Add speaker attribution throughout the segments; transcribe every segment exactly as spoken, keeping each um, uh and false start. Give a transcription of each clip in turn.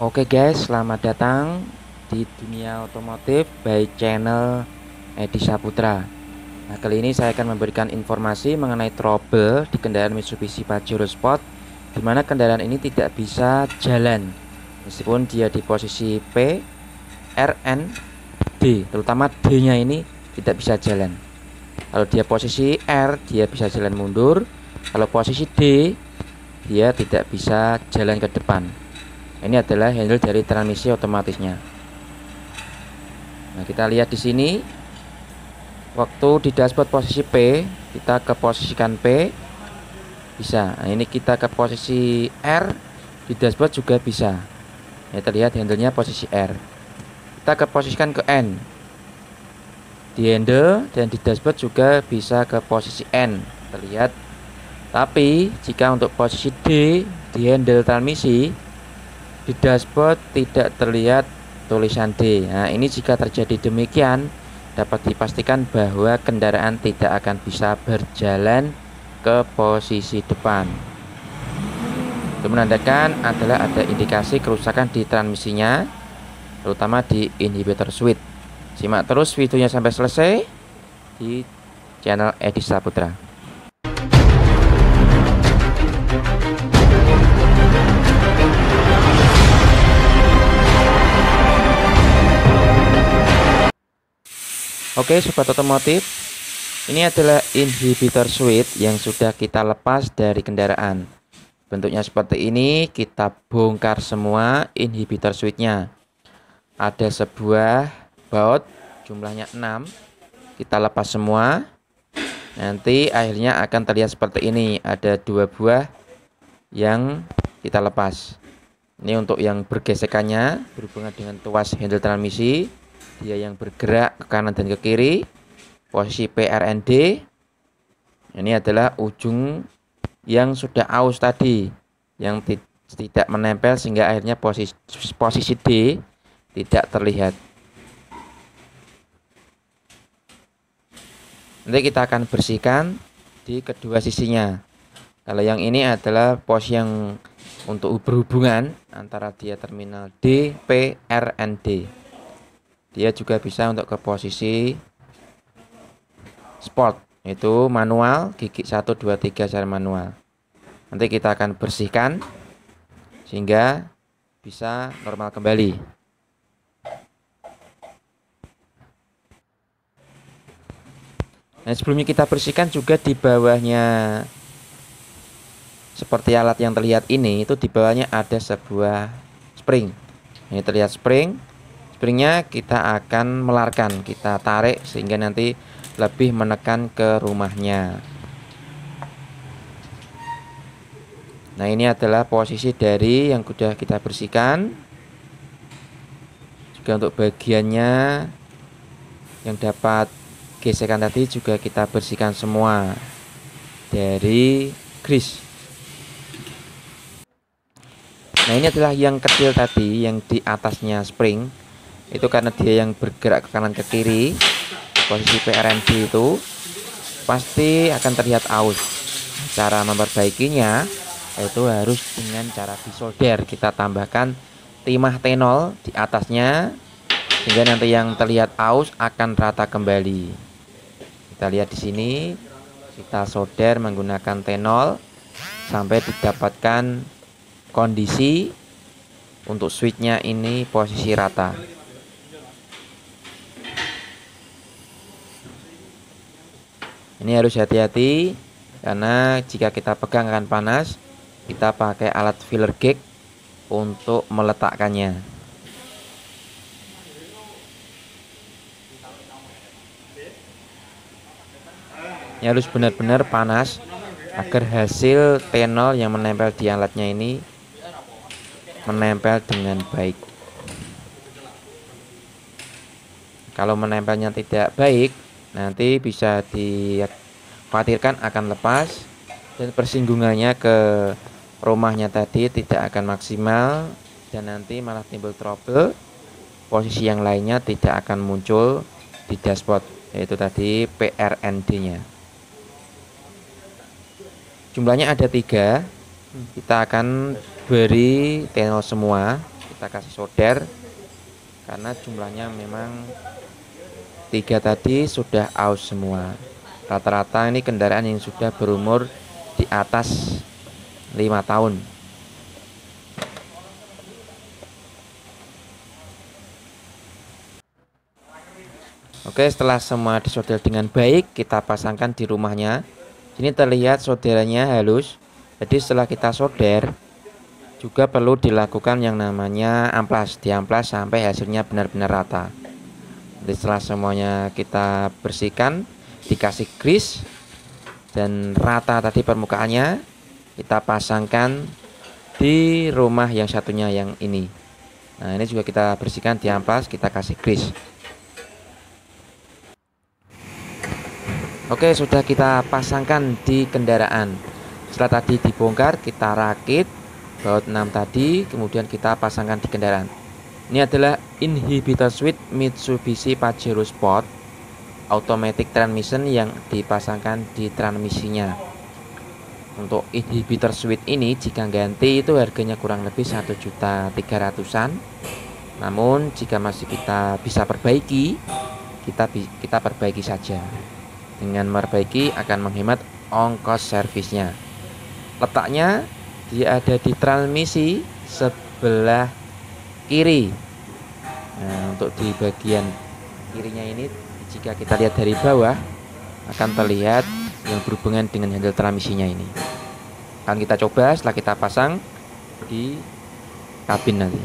Speaker 1: Oke guys, selamat datang di dunia otomotif by channel Edi Saputra. Nah, kali ini saya akan memberikan informasi mengenai trouble di kendaraan Mitsubishi Pajero Sport, di mana kendaraan ini tidak bisa jalan meskipun dia di posisi P, R, N, D, terutama D-nya ini tidak bisa jalan. Kalau dia posisi R, dia bisa jalan mundur. Kalau posisi D, dia tidak bisa jalan ke depan. Ini adalah handle dari transmisi otomatisnya. Nah, kita lihat di sini. Waktu di dashboard posisi P, kita ke posisikan P bisa. Nah, ini kita ke posisi R, di dashboard juga bisa. Ya, terlihat handlenya posisi R. Kita ke posisikan ke N, di handle dan di dashboard juga bisa ke posisi N, terlihat. Tapi jika untuk posisi D di handle transmisi, di dashboard tidak terlihat tulisan D. Nah, ini jika terjadi demikian, dapat dipastikan bahwa kendaraan tidak akan bisa berjalan ke posisi depan. Itu menandakan adalah ada indikasi kerusakan di transmisinya, terutama di inhibitor switch. Simak terus videonya sampai selesai di channel Edi Saputra. Oke sobat otomotif, ini adalah inhibitor switch yang sudah kita lepas dari kendaraan. Bentuknya seperti ini, kita bongkar semua inhibitor switchnya. Ada sebuah baut, jumlahnya enam, kita lepas semua. Nanti akhirnya akan terlihat seperti ini, ada dua buah yang kita lepas. Ini untuk yang bergesekannya berhubungan dengan tuas handle transmisi. Dia yang bergerak ke kanan dan ke kiri, posisi P R N D. Ini adalah ujung yang sudah aus tadi, yang tidak menempel sehingga akhirnya posisi, posisi D tidak terlihat. Nanti kita akan bersihkan di kedua sisinya. Kalau yang ini adalah pos yang untuk berhubungan antara dia terminal D, P, R, N, D. Dia juga bisa untuk ke posisi sport, itu manual, gigi satu, dua, tiga secara manual. Nanti kita akan bersihkan sehingga bisa normal kembali. Nah, sebelumnya kita bersihkan juga di bawahnya, seperti alat yang terlihat ini, itu di bawahnya ada sebuah spring. Ini terlihat spring. Springnya kita akan melarkan, kita tarik sehingga nanti lebih menekan ke rumahnya. Nah, ini adalah posisi dari yang sudah kita bersihkan. Juga untuk bagiannya yang dapat gesekan tadi juga kita bersihkan semua dari grease. Nah, ini adalah yang kecil tadi, yang di atasnya spring. Itu karena dia yang bergerak ke kanan ke kiri, posisi P R N D itu pasti akan terlihat aus. Cara memperbaikinya itu harus dengan cara disolder. Kita tambahkan timah tenol di atasnya sehingga nanti yang terlihat aus akan rata kembali. Kita lihat di sini, kita solder menggunakan tenol sampai didapatkan kondisi untuk switchnya ini posisi rata. Ini harus hati-hati karena jika kita pegang akan panas. Kita pakai alat filler gauge untuk meletakkannya. Ini harus benar-benar panas agar hasil tenol yang menempel di alatnya ini menempel dengan baik. Kalau menempelnya tidak baik, nanti bisa dikhawatirkan akan lepas dan persinggungannya ke rumahnya tadi tidak akan maksimal dan nanti malah timbul trouble. Posisi yang lainnya tidak akan muncul di dashboard, yaitu tadi P R N D-nya. Jumlahnya ada tiga. Kita akan beri tenol semua. kita kasih solder karena jumlahnya memang tiga tadi sudah aus semua. Rata-rata ini kendaraan yang sudah berumur di atas lima tahun. Oke, setelah semua disolder dengan baik, kita pasangkan di rumahnya. Sini terlihat solderannya halus. Jadi setelah kita solder, juga perlu dilakukan yang namanya amplas, diamplas sampai hasilnya benar-benar rata. Jadi setelah semuanya kita bersihkan, dikasih grease dan rata tadi permukaannya, kita pasangkan di rumah yang satunya yang ini. Nah, ini juga kita bersihkan, diamplas, kita kasih grease. Oke, sudah kita pasangkan di kendaraan. Setelah tadi dibongkar, kita rakit baut enam tadi, kemudian kita pasangkan di kendaraan. Ini adalah inhibitor switch Mitsubishi Pajero Sport automatic transmission yang dipasangkan di transmisinya. Untuk inhibitor switch ini jika ganti itu harganya kurang lebih satu juta tiga ratusan. Namun jika masih kita bisa perbaiki, kita kita perbaiki saja. Dengan memperbaiki akan menghemat ongkos servisnya. Letaknya dia ada di transmisi sebelah kiri. Nah, untuk di bagian kirinya ini jika kita lihat dari bawah akan terlihat yang berhubungan dengan handle transmisinya ini. Akan kita coba setelah kita pasang di kabin nanti.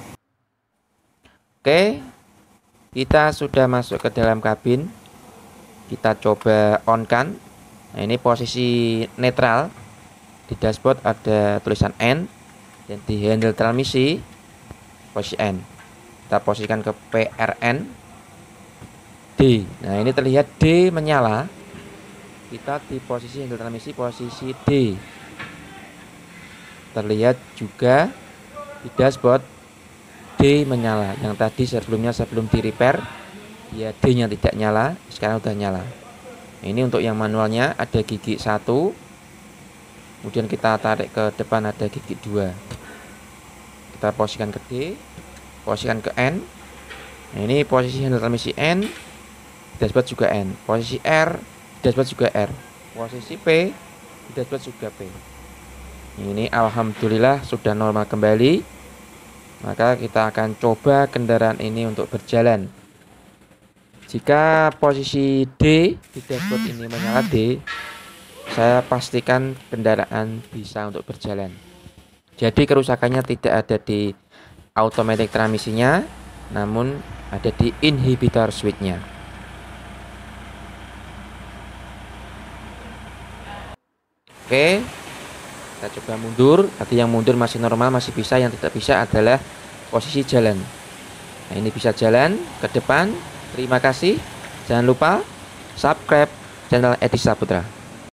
Speaker 1: Oke, kita sudah masuk ke dalam kabin. Kita coba on kan. Nah, ini posisi netral. Di dashboard ada tulisan N, dan di handle transmisi posisi N. Kita posisikan ke P R N D. Nah, ini terlihat D menyala. Kita di posisi handle transmisi posisi D. Terlihat juga di dashboard D menyala. Yang tadi sebelumnya sebelum di repair ya D nya tidak nyala, sekarang udah nyala. Ini untuk yang manualnya ada gigi satu, kemudian kita tarik ke depan ada gigi dua. Kita posisikan ke D, posisikan ke N. Nah, ini posisi handle transmisi N, dashboard juga N. Posisi R, dashboard juga R. Posisi P, dashboard juga P. Ini alhamdulillah sudah normal kembali. Maka kita akan coba kendaraan ini untuk berjalan. Jika posisi D di dashboard ini menyala D, saya pastikan kendaraan bisa untuk berjalan. Jadi kerusakannya tidak ada di automatic transmisinya, namun ada di inhibitor switchnya. Oke, kita coba mundur. Tadi yang mundur masih normal, masih bisa. Yang tidak bisa adalah posisi jalan. Nah, ini bisa jalan ke depan. Terima kasih. Jangan lupa subscribe channel Edi Saputra.